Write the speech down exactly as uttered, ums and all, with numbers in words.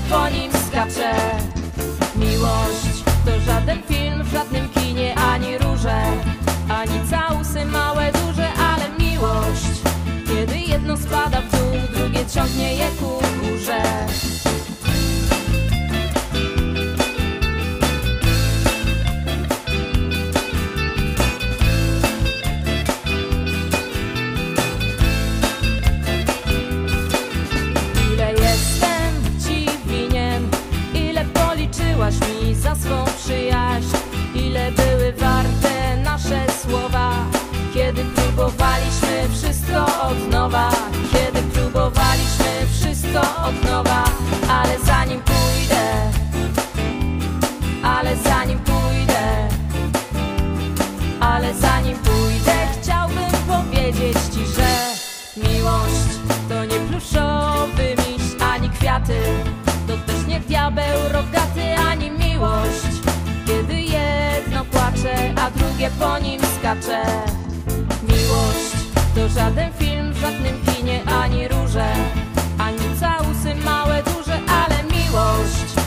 po nim skacze. Miłość to żaden film w żadnym kinie, ani róże, ani całusy małe, duże, ale miłość, kiedy jedno spada w dół, drugie ciągnie je ku górze. Policzyłaś mi za swą przyjaźń, ile były warte nasze słowa, kiedy próbowaliśmy wszystko od nowa, kiedy próbowaliśmy wszystko od nowa. Ale zanim pójdę, ale zanim pójdę, ale zanim pójdę, chciałbym powiedzieć ci, że miłość to nie pluszowy miś, ani kwiaty, to też nie diabeł rogaty, ani miłość, kiedy jedno płacze, a drugie po nim skacze. Miłość to żaden film w żadnym kinie, ani róże, ani całusy małe, duże, ale miłość,